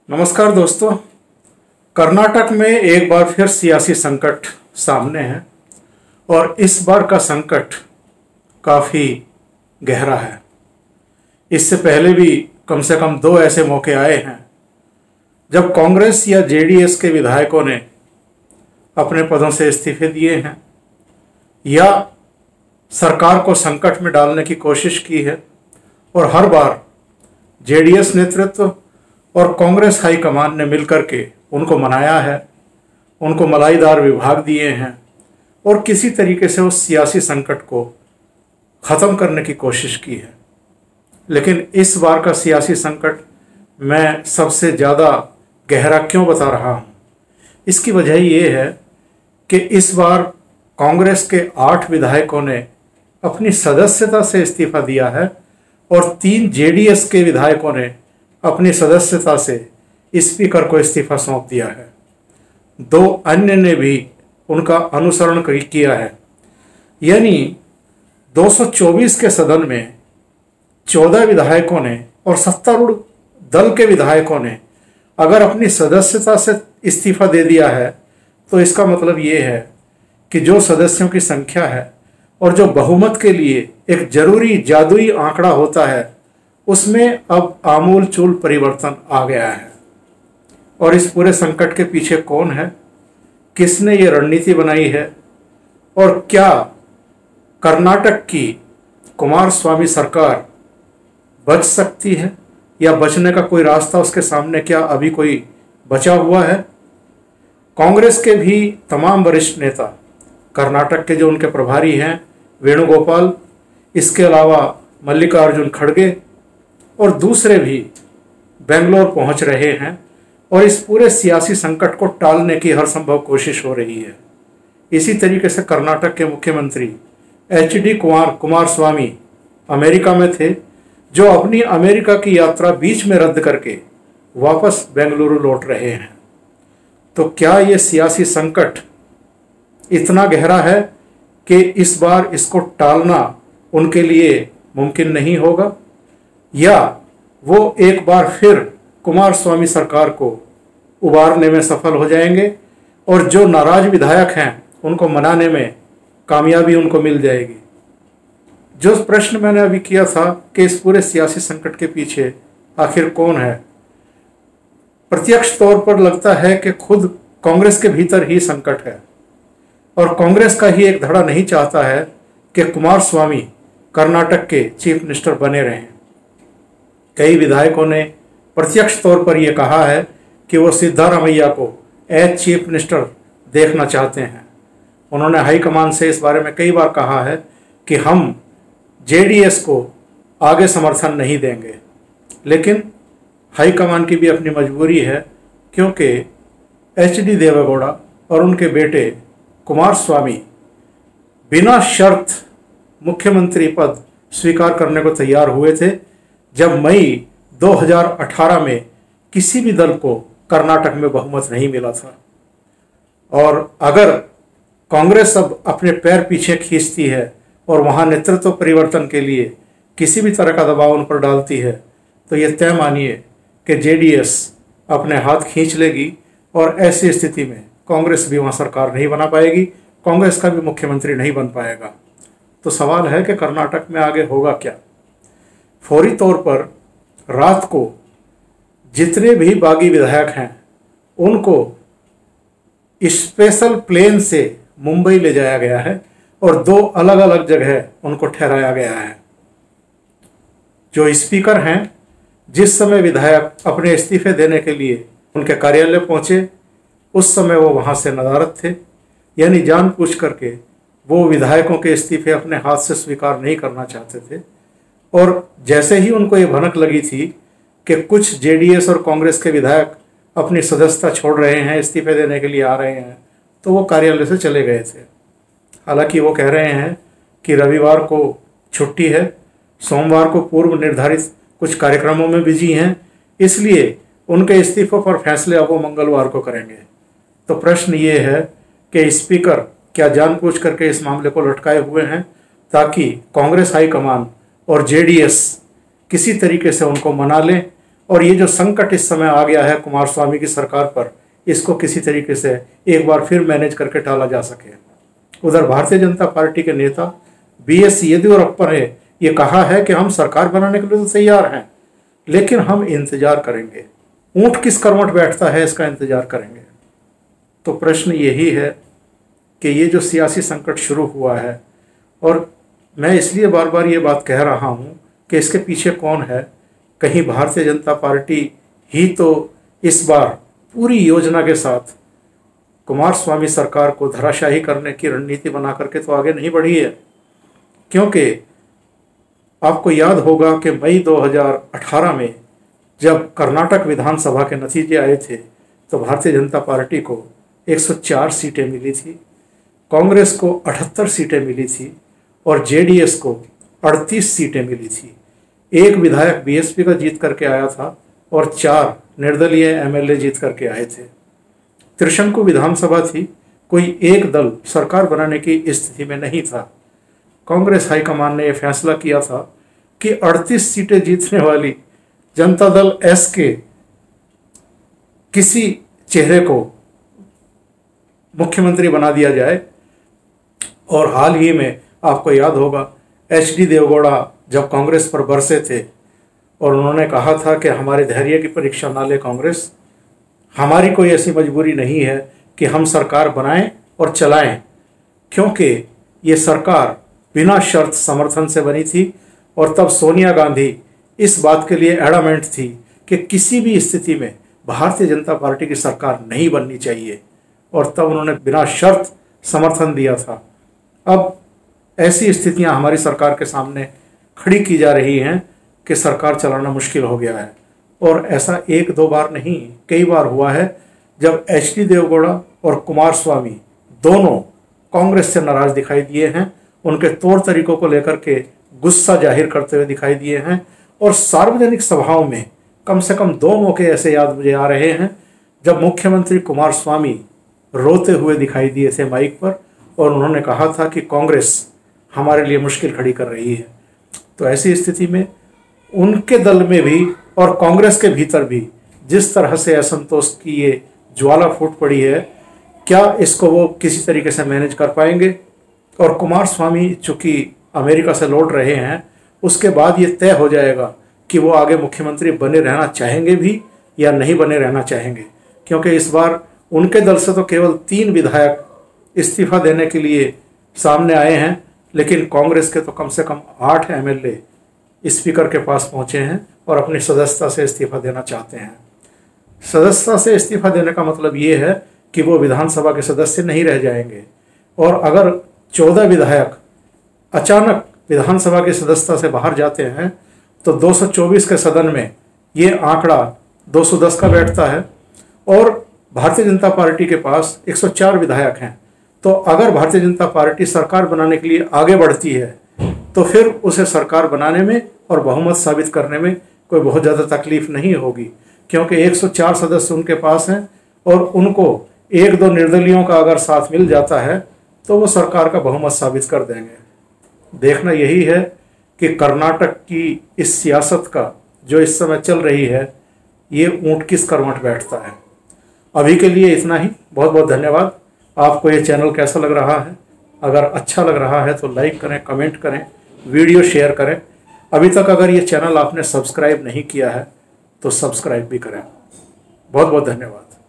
नमस्कार दोस्तों। कर्नाटक में एक बार फिर सियासी संकट सामने है और इस बार का संकट काफ़ी गहरा है। इससे पहले भी कम से कम दो ऐसे मौके आए हैं जब कांग्रेस या जेडीएस के विधायकों ने अपने पदों से इस्तीफे दिए हैं या सरकार को संकट में डालने की कोशिश की है, और हर बार जेडीएस नेतृत्व और कांग्रेस हाईकमान ने मिलकर के उनको मनाया है, उनको मलाईदार विभाग दिए हैं और किसी तरीके से उस सियासी संकट को ख़त्म करने की कोशिश की है। लेकिन इस बार का सियासी संकट मैं सबसे ज़्यादा गहरा क्यों बता रहा हूँ, इसकी वजह ये है कि इस बार कांग्रेस के 8 विधायकों ने अपनी सदस्यता से इस्तीफा दिया है और 3 जेडीएस के विधायकों ने अपनी सदस्यता से स्पीकर को इस्तीफा सौंप दिया है। 2 अन्य ने भी उनका अनुसरण किया है। यानी 224 के सदन में 14 विधायकों ने और सत्तारूढ़ दल के विधायकों ने अगर अपनी सदस्यता से इस्तीफा दे दिया है, तो इसका मतलब ये है कि जो सदस्यों की संख्या है और जो बहुमत के लिए एक जरूरी जादुई आंकड़ा होता है, उसमें अब आमूल चूल परिवर्तन आ गया है। और इस पूरे संकट के पीछे कौन है, किसने ये रणनीति बनाई है और क्या कर्नाटक की कुमारस्वामी सरकार बच सकती है या बचने का कोई रास्ता उसके सामने क्या अभी कोई बचा हुआ है? कांग्रेस के भी तमाम वरिष्ठ नेता, कर्नाटक के जो उनके प्रभारी हैं वेणुगोपाल, इसके अलावा मल्लिकार्जुन खड़गे और दूसरे भी बेंगलोर पहुंच रहे हैं और इस पूरे सियासी संकट को टालने की हर संभव कोशिश हो रही है। इसी तरीके से कर्नाटक के मुख्यमंत्री HD कुमारस्वामी अमेरिका में थे, जो अपनी अमेरिका की यात्रा बीच में रद्द करके वापस बेंगलुरु लौट रहे हैं। तो क्या ये सियासी संकट इतना गहरा है कि इस बार इसको टालना उनके लिए मुमकिन नहीं होगा, या वो एक बार फिर कुमारस्वामी सरकार को उबारने में सफल हो जाएंगे और जो नाराज विधायक हैं उनको मनाने में कामयाबी उनको मिल जाएगी? जो प्रश्न मैंने अभी किया था कि इस पूरे सियासी संकट के पीछे आखिर कौन है, प्रत्यक्ष तौर पर लगता है कि खुद कांग्रेस के भीतर ही संकट है और कांग्रेस का ही एक धड़ा नहीं चाहता है कि कुमारस्वामी कर्नाटक के चीफ मिनिस्टर बने रहें। कई विधायकों ने प्रत्यक्ष तौर पर यह कहा है कि वो सिद्धारामैया को एज चीफ मिनिस्टर देखना चाहते हैं। उन्होंने हाईकमान से इस बारे में कई बार कहा है कि हम जेडीएस को आगे समर्थन नहीं देंगे, लेकिन हाईकमान की भी अपनी मजबूरी है, क्योंकि HD देवेगौड़ा और उनके बेटे कुमारस्वामी बिना शर्त मुख्यमंत्री पद स्वीकार करने को तैयार हुए थे जब मई 2018 में किसी भी दल को कर्नाटक में बहुमत नहीं मिला था। और अगर कांग्रेस अब अपने पैर पीछे खींचती है और वहां नेतृत्व परिवर्तन के लिए किसी भी तरह का दबाव उन पर डालती है, तो ये तय मानिए कि जेडीएस अपने हाथ खींच लेगी और ऐसी स्थिति में कांग्रेस भी वहां सरकार नहीं बना पाएगी, कांग्रेस का भी मुख्यमंत्री नहीं बन पाएगा। तो सवाल है कि कर्नाटक में आगे होगा क्या? फौरी तौर पर रात को जितने भी बागी विधायक हैं उनको स्पेशल प्लेन से मुंबई ले जाया गया है और 2 अलग अलग जगह उनको ठहराया गया है। जो स्पीकर हैं, जिस समय विधायक अपने इस्तीफे देने के लिए उनके कार्यालय पहुंचे, उस समय वो वहां से नदारद थे, यानी जानबूझ करके वो विधायकों के इस्तीफे अपने हाथ से स्वीकार नहीं करना चाहते थे। और जैसे ही उनको ये भनक लगी थी कि कुछ जेडीएस और कांग्रेस के विधायक अपनी सदस्यता छोड़ रहे हैं, इस्तीफे देने के लिए आ रहे हैं, तो वो कार्यालय से चले गए थे। हालांकि वो कह रहे हैं कि रविवार को छुट्टी है, सोमवार को पूर्व निर्धारित कुछ कार्यक्रमों में बिजी हैं, इसलिए उनके इस्तीफों पर फैसले अब वो मंगलवार को करेंगे। तो प्रश्न ये है कि स्पीकर क्या जानबूझ करके इस मामले को लटकाए हुए हैं ताकि कांग्रेस हाईकमान और जेडीएस किसी तरीके से उनको मना लें और ये जो संकट इस समय आ गया है कुमारस्वामी की सरकार पर, इसको किसी तरीके से एक बार फिर मैनेज करके टाला जा सके। उधर भारतीय जनता पार्टी के नेता BS येदियुरप्पा ने ये कहा है कि हम सरकार बनाने के लिए तो तैयार हैं, लेकिन हम इंतजार करेंगे। ऊंट किस करवट बैठता है, इसका इंतजार करेंगे। तो प्रश्न यही है कि ये जो सियासी संकट शुरू हुआ है, और मैं इसलिए बार बार ये बात कह रहा हूँ कि इसके पीछे कौन है। कहीं भारतीय जनता पार्टी ही तो इस बार पूरी योजना के साथ कुमारस्वामी सरकार को धराशायी करने की रणनीति बना करके तो आगे नहीं बढ़ी है। क्योंकि आपको याद होगा कि मई 2018 में जब कर्नाटक विधानसभा के नतीजे आए थे तो भारतीय जनता पार्टी को 104 सीटें मिली थी, कांग्रेस को 78 सीटें मिली थी और JDS को 38 सीटें मिली थी। एक विधायक BSP का जीत करके आया था और 4 निर्दलीय MLA जीत करके आए थे। त्रिशंकु विधानसभा थी, कोई एक दल सरकार बनाने की स्थिति में नहीं था। कांग्रेस हाईकमान ने यह फैसला किया था कि 38 सीटें जीतने वाली जनता दल S के किसी चेहरे को मुख्यमंत्री बना दिया जाए। और हाल ही में आपको याद होगा HD देवगौड़ा जब कांग्रेस पर बरसे थे और उन्होंने कहा था कि हमारे धैर्य की परीक्षा ना ले कांग्रेस, हमारी कोई ऐसी मजबूरी नहीं है कि हम सरकार बनाएं और चलाएं, क्योंकि ये सरकार बिना शर्त समर्थन से बनी थी। और तब सोनिया गांधी इस बात के लिए एडामेंट थी कि किसी भी स्थिति में भारतीय जनता पार्टी की सरकार नहीं बननी चाहिए, और तब उन्होंने बिना शर्त समर्थन दिया था। अब ऐसी स्थितियां हमारी सरकार के सामने खड़ी की जा रही हैं कि सरकार चलाना मुश्किल हो गया है। और ऐसा एक दो बार नहीं, कई बार हुआ है जब HD देवगौड़ा और कुमारस्वामी दोनों कांग्रेस से नाराज दिखाई दिए हैं, उनके तौर तरीकों को लेकर के गुस्सा जाहिर करते हुए दिखाई दिए हैं। और सार्वजनिक सभाओं में कम से कम 2 मौके ऐसे याद मुझे आ रहे हैं जब मुख्यमंत्री कुमारस्वामी रोते हुए दिखाई दिए थे माइक पर, और उन्होंने कहा था कि कांग्रेस हमारे लिए मुश्किल खड़ी कर रही है। तो ऐसी स्थिति में उनके दल में भी और कांग्रेस के भीतर भी जिस तरह से असंतोष की ये ज्वाला फूट पड़ी है, क्या इसको वो किसी तरीके से मैनेज कर पाएंगे। और कुमारस्वामी चूंकि अमेरिका से लौट रहे हैं, उसके बाद ये तय हो जाएगा कि वो आगे मुख्यमंत्री बने रहना चाहेंगे भी या नहीं बने रहना चाहेंगे। क्योंकि इस बार उनके दल से तो केवल 3 विधायक इस्तीफा देने के लिए सामने आए हैं, लेकिन कांग्रेस के तो कम से कम 8 MLA स्पीकर के पास पहुंचे हैं और अपनी सदस्यता से इस्तीफा देना चाहते हैं। सदस्यता से इस्तीफा देने का मतलब ये है कि वो विधानसभा के सदस्य नहीं रह जाएंगे। और अगर 14 विधायक अचानक विधानसभा की सदस्यता से बाहर जाते हैं तो 224 के सदन में ये आंकड़ा 210 का बैठता है, और भारतीय जनता पार्टी के पास 104 विधायक हैं। तो अगर भारतीय जनता पार्टी सरकार बनाने के लिए आगे बढ़ती है तो फिर उसे सरकार बनाने में और बहुमत साबित करने में कोई बहुत ज़्यादा तकलीफ नहीं होगी, क्योंकि 104 सदस्य उनके पास हैं और उनको 1-2 निर्दलियों का अगर साथ मिल जाता है तो वो सरकार का बहुमत साबित कर देंगे। देखना यही है कि कर्नाटक की इस सियासत का जो इस समय चल रही है, ये ऊंट किस करवट बैठता है। अभी के लिए इतना ही। बहुत बहुत धन्यवाद। आपको ये चैनल कैसा लग रहा है? अगर अच्छा लग रहा है तो लाइक करें, कमेंट करें, वीडियो शेयर करें। अभी तक अगर ये चैनल आपने सब्सक्राइब नहीं किया है तो सब्सक्राइब भी करें। बहुत बहुत धन्यवाद।